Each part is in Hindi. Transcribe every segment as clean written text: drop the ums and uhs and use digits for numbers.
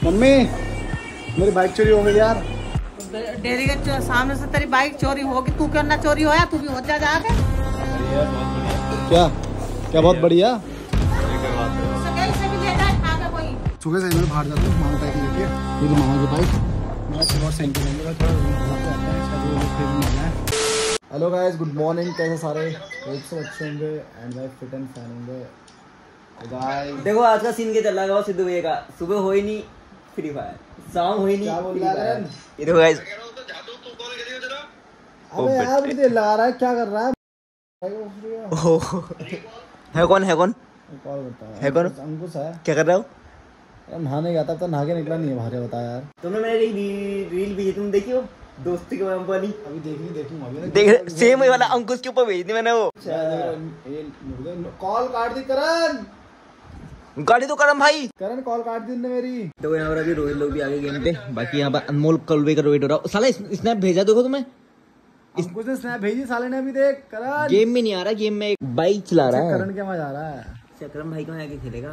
मम्मी मेरी बाइक चोरी हो गई यार। डेरी के सामने से तेरी बाइक चोरी होगी, तू क्यों ना चोरी होया? तू भी हो जा जाके। क्या क्या बहुत बढ़िया। सुबह से मैं बाहर जाता हूँ मामा बाइक लेके, ये जो मामा की बाइक मैं सुबह से हेलो गाइस, गुड मॉर्निंग। कैसे सारे सब अच्छे होंगे एंड मैं फिट एंड फाइन होंगे गाइस। देखो आज का सीन क्या चल रहा है सिद्धू भैया का। सुबह हो ही नहीं फ्री फायर, शाम हो ही नहीं फ्री फायर। ये देखो गाइस, अबे यार मुझे लगा रहा है क्या कर रहा है। है कौन है कौन कॉल करता है कौन? अंकुश है। क्या कर रहा हो? नहाने गया था तो नहा के निकला नहीं है बाहर। बता यार, तुमने मेरी रील भेजी, तुम देखी हो दोस्ती के वाली? अभी देखूंगा अभी देख सेम वही वाला अंकुश के ऊपर भेज दी मैंने वो। कॉल काट दी करण, गाड़ी तो करम भाई, करण कॉल काट दी ने मेरी। देखो यहाँ पर अभी रोहित लोग भी आगे गेम पे, बाकी यहाँ पर अनमोल कलवे का वेट हो रहा है। साला स्नैप भेजा देखो तुम्हें, अंकुश ने स्नैप भेजी साले ने। अभी देख करण गेम में नहीं आ रहा, गेम में एक बाइक चला रहा है। करण क्या मजा आ रहा है? चक्रम भाई कहाँ आके खेलेगा?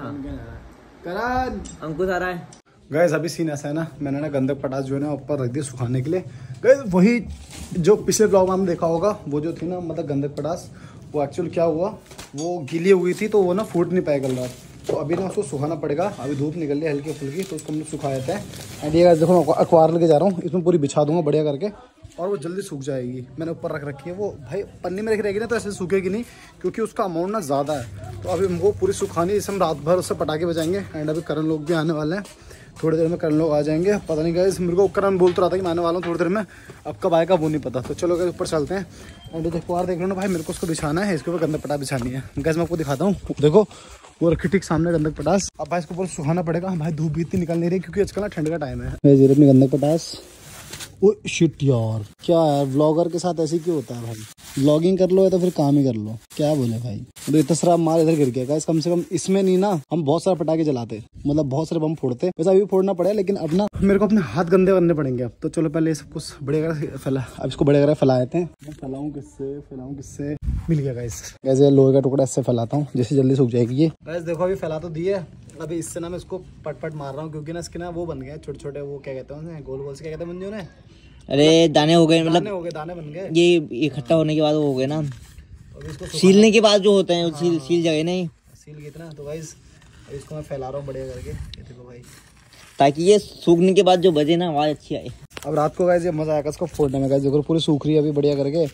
करण अंकुश आ रहा है। गैस अभी सीन ऐसा है ना, मैंने ना गंधक पटास जो है ना ऊपर रख दिया सुखाने के लिए। गैस वही जो पिछले ब्लॉग में हमने देखा होगा, वो जो थी ना मतलब गंधक पटास, वो एक्चुअल क्या हुआ, वो गीली हुई थी तो वो ना फूट नहीं पाएगा कल रात। तो अभी ना उसको सुखाना पड़ेगा। अभी धूप निकल रही है हल्की फुल्की, तो उसको हम लोग सुखा देते हैं। एंड ये देखो मैं अखबार लेके जा रहा हूँ, इसमें पूरी बिछा दूंगा बढ़िया करके और वो जल्दी सूख जाएगी। मैंने ऊपर रख रखी है वो, भाई पन्नी में रख रहेगी ना तो ऐसे सूखेगी नहीं, क्योंकि उसका अमाउंट ना ज़्यादा है। तो अभी हमको पूरी सुखानी है, इसे हम रात भर उससे पटाखे बजाएंगे। एंड अभी करण लोग भी आने वाले हैं, थोड़ी देर में करण लोग आ जाएंगे। पता नहीं गाइस, मेरे को करण बोल तो रहा था कि मैं आने वाला हूँ थोड़ी देर में, अब कब आएगा वो नहीं पता। तो चलो गाइस ऊपर चलते हैं। और अखबार देख लो ना भाई, मेरे को उसको बिछाना है, इसके ऊपर गंदक पटास बिछानी है। गैस मैं आपको दिखाता हूँ, देखो वो रखी ठीक सामने गंदक पटास। अब भाई इसको ऊपर सुखाना पड़ेगा। भाई धूप भी इतनी निकल नहीं रही क्योंकि आजकल ना ठंड का टाइम है। मैं जीरो अपनी गंदक पटास। ओ शिट यार, क्या है व्लॉगर के साथ ऐसे क्यों होता है भाई? व्लॉगिंग कर लो या तो फिर काम ही कर लो, क्या बोले भाई। तो इतना सारा माल इधर गिर गया गाइस, कम से कम इसमें नहीं ना हम बहुत सारे पटाखे जलाते, मतलब बहुत सारे बम फोड़ते। वैसे अभी फोड़ना पड़ेगा, लेकिन अब ना मेरे को अपने हाथ गंदे करने पड़ेंगे। अब तो चलो पहले ये सब कुछ बढ़िया फैला, अब इसको बढ़िया कर फैला देते हैं। मैं फैलाऊं किससे? मिल गया गाइस। ऐसे लोहे का टुकड़ा इससे फैलाता हूँ, जैसे जल्दी सूख जाएगी ये। गाइस देखो अभी फैला तो दिए, अभी इससे ना मैं इसको पट मार रहा हूँ, क्योंकि ना इसके ना वो बन गए छोटे छोटे, वो क्या कहते हैं गोल गोल से, क्या कहते हैं मंजू ने? अरे दाने हो गए, मतलब दाने बन गए। ये इकट्ठा होने के बाद वो हो गए ना, सीलने के बाद जो होते हैं सील जाए नहीं, सील कितना। तो गाइस इसको मैं फैला रहा हूँ बढ़िया करके, ये देखो भाई, ताकि ये सूखने के बाद जो बजे ना आवाज अच्छी आए। अब रात को गाइस ये मजा आएगा इसको फोड़ने में। गाइस देखो पूरी सूख रही है अभी बढ़िया करके।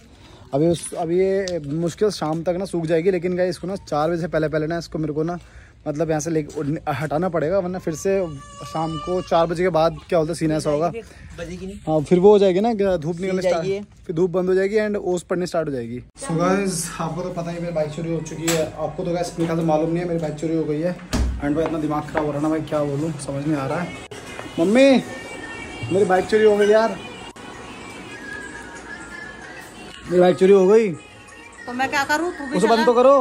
अभी ये मुश्किल शाम तक ना सूख जाएगी, लेकिन गाइस इसको ना 4 बजे से पहले ना इसको मेरे को ना मतलब यहाँ से लेके हटाना पड़ेगा, वरना फिर से शाम को 4 बजे के बाद क्या बोलते सीन ऐसा होगा। हाँ फिर वो हो जाएगी ना, धूप निकलने स्टार्ट, फिर धूप बंद हो जाएगी एंड ओस पड़नी स्टार्ट हो जाएगी। सो गाइस आपको तो पता ही मेरी बाइक चोरी हो चुकी है, आपको तो गाइस मेरे ख्याल से मालूम नहीं है मेरी बाइक चोरी हो गई है। एंड भाई इतना दिमाग खराब हो रहा है ना भाई, क्या बोलूँ समझ नहीं आ रहा है। मम्मी मेरी बाइक चोरी हो गई यार, मेरी बाइक चोरी हो गई। तो मैं क्या करूँ? उसे बंद तो करो।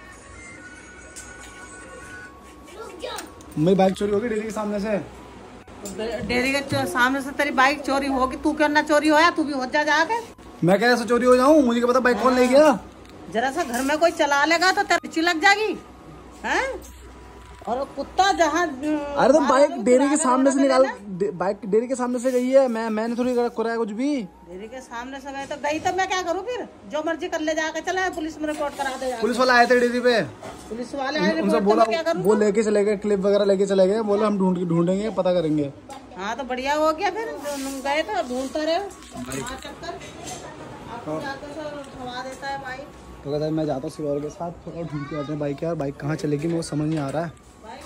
मेरी बाइक चोरी होगी डेरी के सामने से। डेरी के सामने से तेरी बाइक चोरी होगी, तू क्यों ना चोरी होया? तू भी हो जा जाके। मैं क्या ऐसे चोरी हो जाऊँ? मुझे क्या पता बाइक कौन ले गया। जरा सा घर में कोई चला लेगा तो तेरी चिलक जाएगी हैं? और कुत्ता जहाँ, अरे तो बाइक डेरी के सामने से निकाल, बाइक डेरी के सामने से गई है। मैंने थोड़ी कराया कुछ भी। डेरी के सामने से गई तो गई, तो मैं क्या करूँ फिर? जो मर्जी कर ले जाके, चला पुलिस में रिपोर्ट करा दे। पुलिस वाले आए थे डेरी पे, पुलिस वाले आए, उनसे बोला वो लेके चले गए, क्लिप वगैरह लेके चले गए, बोले हम ढूंढेंगे पता करेंगे। हाँ तो बढ़िया हो गया, फिर गए तो ढूंढते रहे। देता है बाइक, तो कहता है मैं जाता हूँ सिवार के साथ, थोड़ा ढूंढ के आते हैं बाइक। यार बाइक कहाँ चलेगी मुझे समझ नहीं आ रहा है।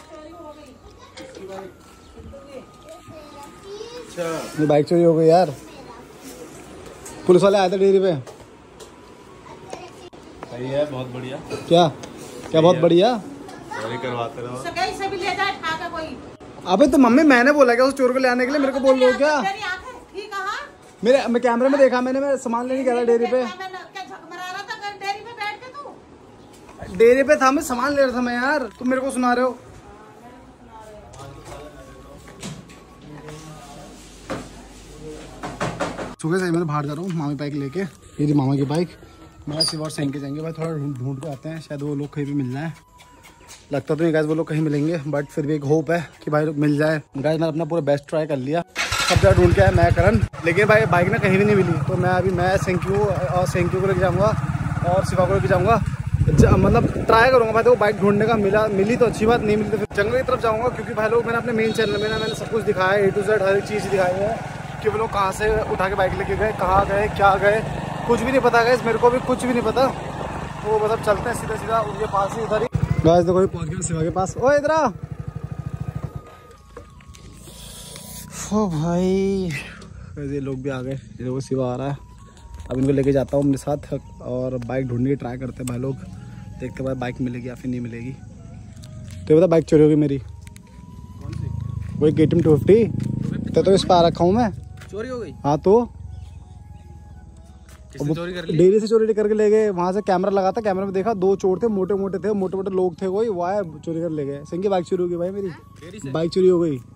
मेरी बाइक चोरी हो गई यार, पुलिस वाले आए थे डेयरी पे। सही है, बहुत बढ़िया। क्या क्या बहुत बढ़िया, करवाते रहो। से भी ले जाए ठाका कोई। अबे तो मम्मी मैंने बोला क्या उस चोर को ले आने के लिए? मेरे को बोल रहे हो क्या? मैं कैमरे में देखा, मैं सामान लेने गया था डेयरी पे। डेयरी पे था, मैं सामान ले रहा था मैं यार, तुम मेरे को सुना रहे हो। सुबह से मैं बाहर जा रहा हूँ मामी बाइक लेके, ये जो मामा की बाइक। मैं सिर्फ और सैंक के जाएंगे भाई, थोड़ा ढूंढ के आते हैं, शायद वो लोग कहीं भी मिल रहा है। लगता तो नहीं गाइस वो लोग कहीं मिलेंगे, बट फिर भी एक होप है कि भाई लोग मिल जाए। गाइस मैंने अपना पूरा बेस्ट ट्राई कर लिया, सब जगह ढूंढ के आया मैं करण, लेकिन भाई बाइक ना कहीं भी नहीं मिली। तो मैं सेंक्यू को लेके जाऊँगा और शिवा को लेके जाऊँगा, मतलब ट्राई करूँगा भाई। तो बाइक ढूंढने का मिली तो अच्छी बात, नहीं मिली तो फिर जंगल की तरफ जाऊँगा। क्योंकि भाई लोग मैंने अपने मेन चैनल में मैंने सब कुछ दिखाया है, A to Z हर एक चीज़ दिखाई है कि वो लोग कहाँ से उठा के बाइक लेके गए, कहाँ गए, क्या गए, कुछ भी नहीं पता गाइस, मेरे को भी कुछ भी नहीं पता। तो मतलब चलते हैं सीधा उनके पास ही, इधर ही गाइस। देखो पहुँच गया शिवा के पास। ओ इधर आ ओ भाई, ये लोग भी आ गए, ये देखो शिवा आ रहा है। अब इनको लेके जाता हूँ मेरे साथ और बाइक ढूंढने की ट्राई करते हैं भाई लोग, देखते हैं भाई बाइक मिलेगी या फिर नहीं मिलेगी। तो ये बता बाइक चोरी होगी मेरी, कौन सी? वही KTM 250 तो इस पर आ रखा हूँ मैं। चोरी हो गई? हाँ तो चोरी कर ली? डेयरी से चोरी करके ले गए, वहाँ से कैमरा लगा था, कैमरा में देखा 2 चोर थे, मोटे मोटे लोग थे, वही वहाँ चोरी कर ले गए। सिंह बाइक चोरी हो गई भाई मेरी, बाइक चोरी हो गई।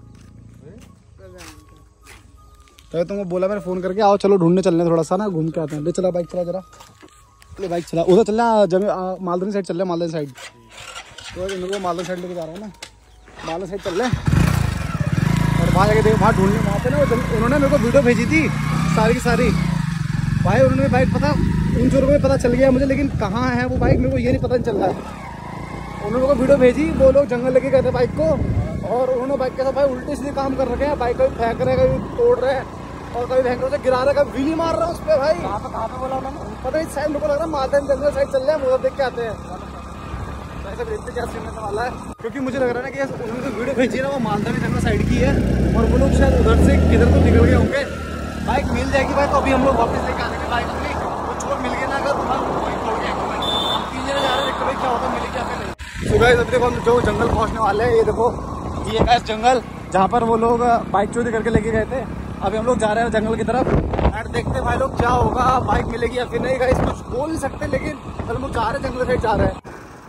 तो तुमको बोला मैंने फोन करके, आओ चलो ढूंढने चलने थोड़ा सा ना, घूम के आते हैं। ले चला बाइक चला जरा, ले बाइक चला, उधर चलना मालदनी साइड चल रहे, मालदनी साइड। तो इनको मालदनी साइड लेके जा रहा हूँ ना, मालदनी साइड चल रहे और वहाँ जाके देखो, वहाँ ढूंढने, वहाँ पे ना उन्होंने मेरे को वीडियो भेजी थी सारी की सारी भाई। उन्होंने बाइक पता उन चोरों में पता चल गया मुझे, लेकिन कहाँ है वो बाइक मेरे को ये नहीं पता चल रहा है। उन्होंने मेरे को वीडियो भेजी, वो लोग जंगल लेके गए थे बाइक को, और उन्होंने बाइक के साथ भाई उल्टे सीधे काम कर रखे हैं, बाइक कभी फेंक रहे, कभी तोड़ रहे और कभी भयंकर से गिरा रहे, कभी व्हीली मार रहे हैं उस पर भाई। कहाँ पे बोला उन्होंने पता, इस साइड मेरे को लग रहा है मालदन जंगल साइड चल रहे हैं, उधर देख के आते हैं। ऐसा देखते क्या सीन होने वाला है, क्योंकि मुझे लग रहा है ना कि उन्होंने जो वीडियो भेजी ना वो मालदन जंगल साइड की है, और वो लोग शायद उधर से किधर तो निकल गए होंगे। बाइक मिल जाएगी भाई, तो अभी हम लोग वापस लेके आने के बाइक अपनी, वो चोर मिल गए ना अगर तोड़ गए हम 3 जने जा रहे हैं, देखते भाई क्या होता है, मिलेगी या फिर नहीं। तो गाइस अभी देखो हम जो जंगल पहुँचने वाले हैं, ये देखो ये गाइस जंगल जहाँ पर वो लोग बाइक चोरी करके लेके गए थे। अभी हम लोग जा रहे हैं जंगल की तरफ एंड देखते हैं भाई लोग क्या होगा, बाइक मिलेगी या फिर नहीं। गाइस कुछ बोल नहीं सकते, लेकिन हम लोग जा रहे हैं जंगल साइड जा रहे हैं।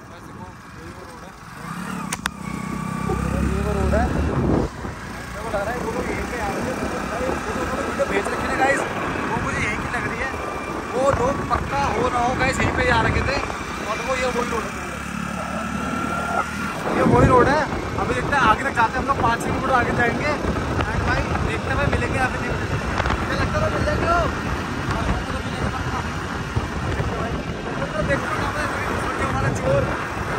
ये वो रोड है, मेरे को लग रहा है वो लोग यहीं पे आ रहे हैं, भेज रखे थे गाइस, वो मुझे यहीं की लग रही है। वो लोग पक्का हो ना हो गाइस यहीं पे आ रखे थे, और वो ये वही रोड है, ये वही रोड है। अभी देखते हैं आगे तक जाते हैं हम लोग, 5 किलोमीटर आगे जाएंगे एंड भाई देखते हैं भाई मिलेंगे या फिर नहीं मिलेंगे। मुझे लगता है मिल जाएंगे वो, देखते हैं चोर।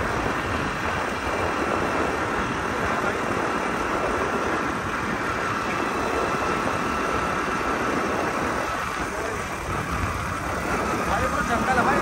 जंगल है भाई,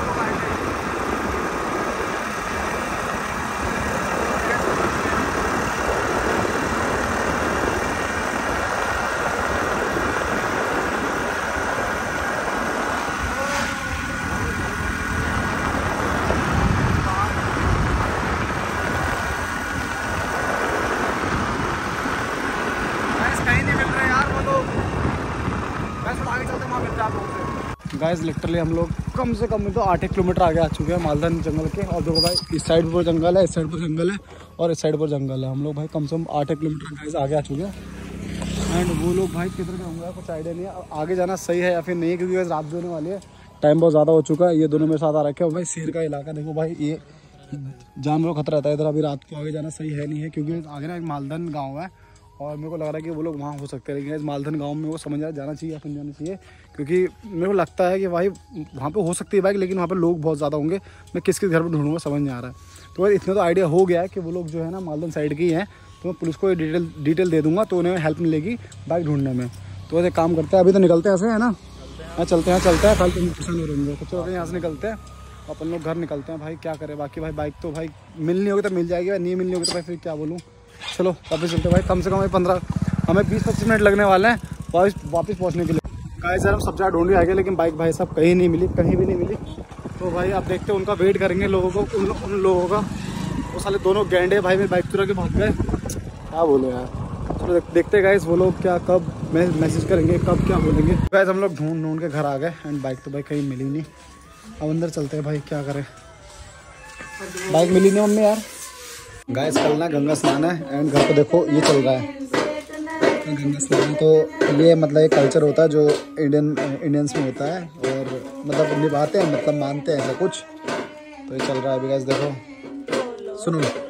कहीं नहीं मिल रहे यार वो लोग। वैसे आगे चलते वहाँ मिलते हैं आप लोगों से। गाइस लिटरली हम लोग कम से कम तो 8 किलोमीटर आगे आ चुके हैं मालदन जंगल के। और देखो भाई इस साइड पर जंगल है, इस साइड पर जंगल है और इस साइड पर जंगल है। हम लोग भाई कम से कम 8 किलोमीटर गाइस आगे आ चुके हैं एंड वो लोग भाई किधर होंगे कुछ आइडिया नहीं है। आगे जाना सही है या फिर नहीं है, क्योंकि रात भी होने वाली है, टाइम बहुत ज़्यादा हो चुका है। ये दोनों मेरे साथ आ रखे हैं भाई, शेर का इलाका देखो भाई, ये जानवरों का खतरा रहता है इधर। अभी रात को आगे जाना सही है नहीं है, क्योंकि आगे ना एक मालदन गाँव है और मेरे को लग रहा है कि वो लोग वहाँ हो सकते हैं, लेकिन इस मालदन गांव में वो समझ जाना चाहिए या समझाना चाहिए, क्योंकि मेरे को लगता है कि भाई वहाँ पे हो सकती है बाइक, लेकिन वहाँ पे लोग बहुत ज़्यादा होंगे। मैं किस घर पर ढूंढूंगा समझ नहीं आ रहा है। तो इतना तो आइडिया हो गया है कि वो लोग जो है ना मालदन साइड के ही हैं, तो मैं पुलिस को डिटेल दे दूँगा, तो उन्हें हेल्प मिलेगी बाइक ढूंढने में। तो वैसे काम करते हैं, अभी तो निकलते हैं ऐसे है ना, चलते हैं कल तो परेशान हो रहेंगे। तो चलो यहाँ से निकलते हैं, अपन लोग घर निकलते हैं भाई, क्या करें बाकी भाई। बाइक तो भाई मिलनी होगी तो मिल जाएगी, नहीं मिलनी होगी तो भाई फिर क्या बोलूँ। चलो वापस चलते भाई, कम से कम हमें 20-25 मिनट लगने वाले हैं वापस पहुंचने के लिए। गाइस यार हम सब जगह ढूंढ के आ गए, लेकिन बाइक भाई साहब कहीं नहीं मिली, कहीं भी नहीं मिली। तो भाई अब देखते हैं, उनका वेट करेंगे लोगों को, उन लोगों का। वो साले दोनों गैंडे भाई मेरी बाइक चुरा के भाग गए, क्या बोलो यार। चलो देखते हैं गाइस वो लोग क्या कब मैसेज करेंगे, कब क्या बोलेंगे। गाइस हम लोग ढूंढ के घर आ गए एंड बाइक तो भाई कहीं मिली नहीं। अब अंदर चलते हैं भाई, क्या करें, बाइक मिली नहीं मम्मी यार। गाइस कल ना गंगा स्नान है एंड घर पे देखो ये चल रहा है गंगा स्नान। तो ये मतलब एक कल्चर होता है जो इंडियंस में होता है, और मतलब निभाते हैं, मतलब मानते हैं ऐसा कुछ। तो ये चल रहा है अभी गाइस, देखो सुनो